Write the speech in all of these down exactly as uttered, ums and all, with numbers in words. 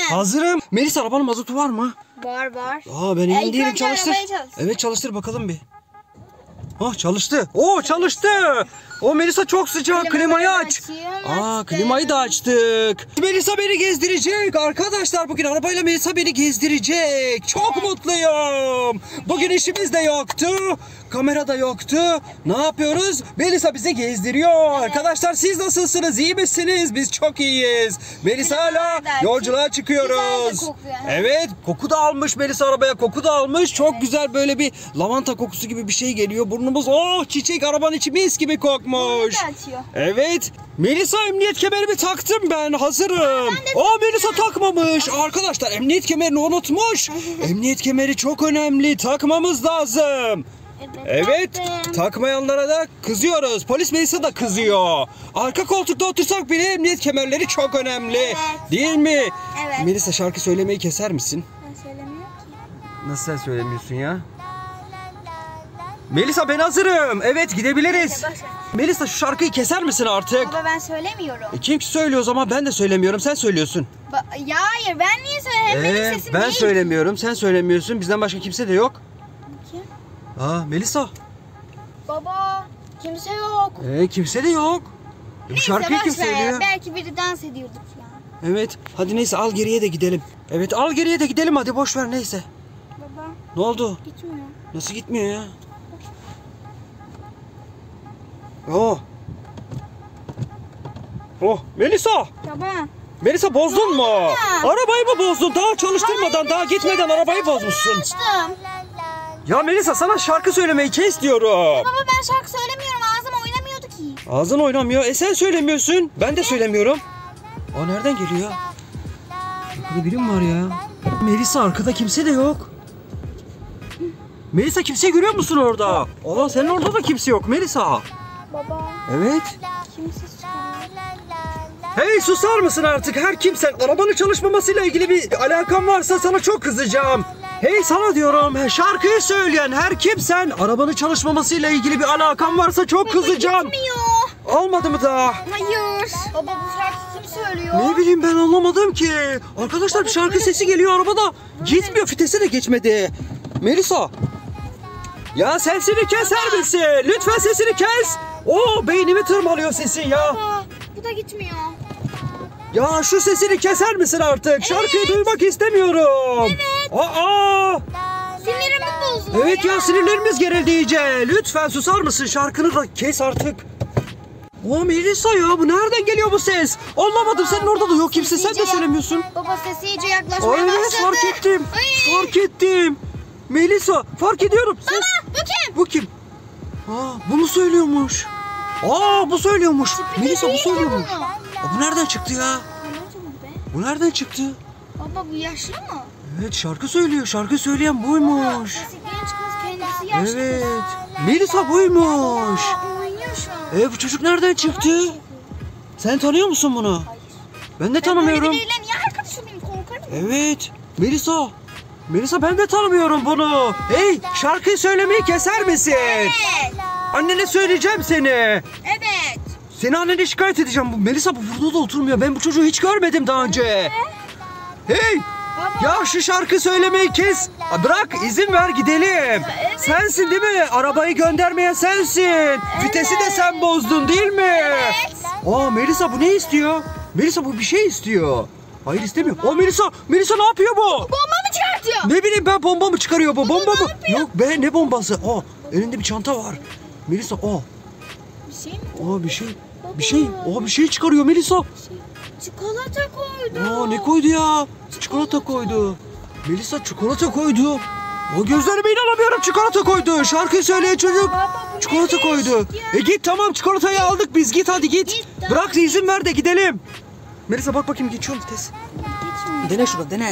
Hazırım. Melisa arabanın mazotu var mı? Var var. Aa ben emin değilim, çalıştır. Çalıştır. Evet çalıştır bakalım bir. Oh çalıştı. Oo çalıştı. O Melisa çok sıcak. Klimayı, klimayı aç. Aa klimayı da açtık. Melisa beni gezdirecek. Arkadaşlar bugün arabayla Melisa beni gezdirecek. Çok evet. mutluyum. Bugün işimiz de yoktu. Kamera da yoktu. Ne yapıyoruz? Melisa bizi gezdiriyor. Evet. Arkadaşlar siz nasılsınız? İyi misiniz? Biz çok iyiyiz. Melisa'yla yolculuğa çıkıyoruz. Evet koku da almış Melisa arabaya. Koku da almış. Çok evet. güzel böyle bir lavanta kokusu gibi bir şey geliyor. Burnumuz oh çiçek, arabanın içi mis gibi kokmuş. Evet. Melisa emniyet kemerimi taktım ben. Hazırım. Aa Melisa takmamış. Arkadaşlar emniyet kemerini unutmuş. Emniyet kemeri çok önemli. Takmamız lazım. Evet, evet. Takmayanlara da kızıyoruz. Polis Melisa da kızıyor. Arka koltukta otursak bile emniyet kemerleri çok önemli. Evet. Değil mi? Evet. Melisa şarkı söylemeyi keser misin? Ben söylemiyorum ki. Nasıl sen söylemiyorsun ya? Melisa ben hazırım. Evet gidebiliriz. Neyse, Melisa şu şarkıyı keser misin artık? Baba ben söylemiyorum. E, kim söylüyor o zaman? Ben de söylemiyorum. Sen söylüyorsun. Ba ya hayır ben niye söyleyeyim? Ee, Benim sesim ben değil. söylemiyorum. Sen söylemiyorsun. Bizden başka kimse de yok. Kim? Aa Melisa. Baba kimse yok. Ee, kimse de yok. E, bu şarkıyı kim söylüyor? Belki biri dans ediyorduk ya. Evet. Hadi neyse al geriye de gidelim. Evet al geriye de gidelim hadi boş ver neyse. Baba. Ne oldu? Gitmiyor. Nasıl gitmiyor ya? Oh. Oh Melisa. Baba. Melisa bozdun mu? Arabayı mı bozdun? Daha çalıştırmadan, hayır, daha gitmeden arabayı bozmuşsun. Açtım. Ya Melisa sana şarkı söylemeyi kes diyorum. Ya baba ben şarkı söylemiyorum. Ağzım oynamıyordu ki. Ağzın oynamıyor. E sen söylemiyorsun. Ben de söylemiyorum. Aa nereden geliyor? Arkada biri mi var ya? Melisa arkada kimse de yok. Melisa kimse görüyor musun orada? Allah senin orada da kimse yok Melisa. Baba. Evet. Kimsiz çıkıyor. Hey susar mısın artık? Her kimsen arabanın çalışmamasıyla ilgili bir alakan varsa sana çok kızacağım. Hey sana diyorum şarkıyı söyleyen her kimsen arabanın çalışmamasıyla ilgili bir alakan varsa çok baba, kızacağım. Gitmiyor. Almadı mı daha? Hayır. Baba bu şarkı kim söylüyor? Ne bileyim ben anlamadım ki. Arkadaşlar bir şarkı sesi geliyor arabada. Gitmiyor fitese de geçmedi. Melisa. Ya sesini keser misin? Lütfen sesini kes. Oo beynimi tırmalıyor sesi ya. Baba bu da gitmiyor. Ya şu sesini keser misin artık? Evet. Şarkıyı duymak istemiyorum. Evet. Aa. Sinirimi bozuyor. Evet ya, ya sinirlerimiz gerildi iyice. Lütfen susar mısın? Şarkını da kes artık. O Melisa ya bu nereden geliyor bu ses? Anlamadım senin orada da yok kimse sen de söylemiyorsun. Baba sesi iyice yaklaşmaya Ay, başladı. Evet fark ettim. Ay. Fark ettim. Melisa fark ediyorum. Ses. Baba bu kim? Bu kim? Aa bu mu söylüyormuş? Aa bu söylüyormuş. Tipi Melisa bu söylüyormuş. bunu. Aa, bu nereden çıktı ya? Bu nereden çıktı? Baba bu yaşlı mı? Evet şarkı söylüyor. Şarkı söyleyen buymuş. Baba, sesi genç kız kendisi yaşlı. Evet. Melisa buymuş. Baba oynuyor şu an. E bu çocuk nereden çıktı? Sen tanıyor musun bunu? Hayır. Ben de tanımıyorum. Ben böyle biriyle niye arkadaş olayım, korkarım. Evet. Melisa. Melisa ben de tanımıyorum bunu. Hey şarkıyı söylemeyi keser misin? Evet. Annene söyleyeceğim seni. Evet. Seni annene şikayet edeceğim. Bu Melisa bu burada da oturmuyor. Ben bu çocuğu hiç görmedim daha önce. Hey. Baba. Ya şu şarkı söylemeyi kes. Bırak izin ver gidelim. Evet. Sensin değil mi? Arabayı göndermeyen sensin. Evet. Vitesi de sen bozdun değil mi? Evet. Aa Melisa bu ne istiyor? Melisa bu bir şey istiyor. Hayır istemiyor. O Melisa, Melisa ne yapıyor bu? Bomba mı çıkartıyor? Ne bileyim ben bomba mı çıkarıyor bu? Baba, Bomba mı? yapıyor? Yok be ne bombası? Aa elinde bir çanta var. Melisa o. Bir şey mi? Aa bir şey. Bir şey. Aa bir şey çıkarıyor Melisa. Şey, çikolata koydu. Aa ne koydu ya? Çikolata koydu. Melisa çikolata koydu. O gözlerime inanamıyorum çikolata koydu. Şarkı söyleyen çocuk Baba, çikolata koydu. E git tamam çikolatayı aldık biz git hadi git. Git, Bırak izin ver de gidelim. Melisa bak bakayım geçiyor vites. Geçmiyor. Dene şurada dene.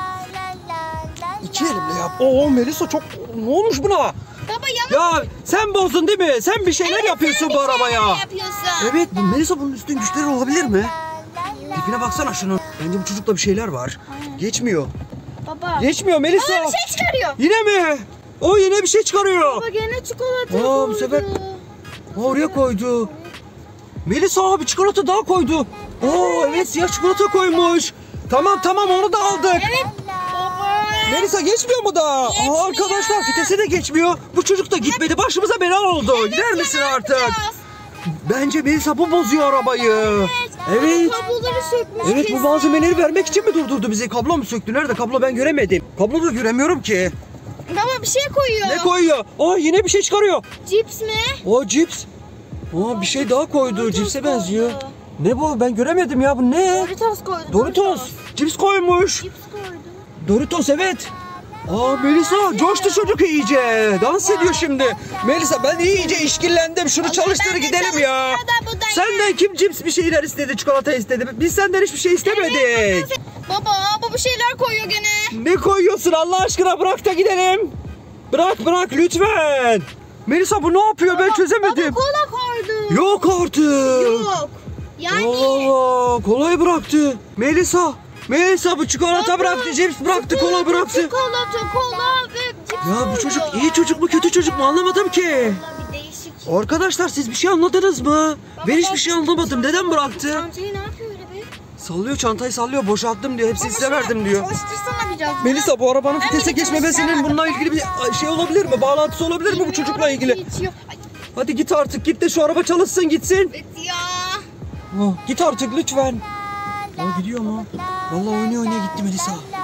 İki elimle yap. Oo Melisa çok ne olmuş buna? Baba yalan. Ya sen bozdun değil mi? Sen bir şeyler Evet, yapıyorsun sen bu bir arabaya. şeyler yapıyorsun. Evet bu Melisa bunun üstün güçleri olabilir mi? Tipine baksana şunun. Bence bu çocukta bir şeyler var. Aynen. Geçmiyor. Baba. Geçmiyor Melisa. Baba bir şey çıkarıyor. Yine mi? O yine bir şey çıkarıyor. Baba gene çikolata Aa, koydu. bu sefer oraya koydu. Melisa abi çikolata daha koydu. Oo evet, siyah çikolata koymuş. Tamam tamam, onu da aldık. Evet. Baba. Melisa geçmiyor mu da? Aa, arkadaşlar vitese de geçmiyor. Bu çocuk da gitmedi. Başımıza bela oldu. Gider misin artık? Bence Melisa bu bozuyor arabayı. Evet. Kabloları sökmüş. Evet, bu kesin. malzemeleri vermek için mi durdurdu bizi? Kablo mu söktü? Nerede? Kablo ben göremedim. Kablo da göremiyorum ki. Baba bir şey koyuyor. Ne koyuyor? Aa, yine bir şey çıkarıyor. Cips mi? O cips. Aa, bir şey daha koydu. Doritos Cipse koydu. benziyor. Ne bu? Ben göremedim ya. Bu ne? Doritos koydu. Doritos. Cips koymuş. Cips koydu. Doritos, evet. Aa, Melisa coştu çocuk iyice. Dans ediyor şimdi. Melisa, ben iyice işkillendim. Şunu çalıştır ben de gidelim ya. çalıştır da bu da Senden kim cips bir şeyler istedi, çikolata istedi? Biz senden hiçbir şey istemedik. Baba bu bir şeyler koyuyor gene. Ne koyuyorsun Allah aşkına, bırak da gidelim. Bırak bırak lütfen. Melisa bu ne yapıyor, ben çözemedim. Baba kola koydu. Yok artık. Yok. Yani. Allah Allah, kolayı bıraktı. Melisa, Melisa bu çikolata bıraktı, cips bıraktı, kola bıraktı. Çikolata, kola ve cips Ya bu koydu. çocuk iyi çocuk mu kötü çocuk mu anlamadım ki. Vallahi bir değişik. Arkadaşlar siz bir şey anladınız mı? Ben hiçbir şey anlamadım. Neden bıraktı? Çantayı ne yapıyor öyle be? Sallıyor, çantayı sallıyor, boşalttım diyor. Hepsini size verdim diyor. Çalıştırsana biraz. Melisa, bu arabanın Ben vitese de geçmemesinin çalıştırsana. bununla ilgili bir şey olabilir mi? Bağlantısı olabilir mi bu çocukla ilgili? Hiç yok. Ay, Hadi git artık, git de şu araba çalışsın gitsin. evet ya. Oh, git artık lütfen. O gidiyor mu? Vallahi oynuyor oynaya gitti Melisa.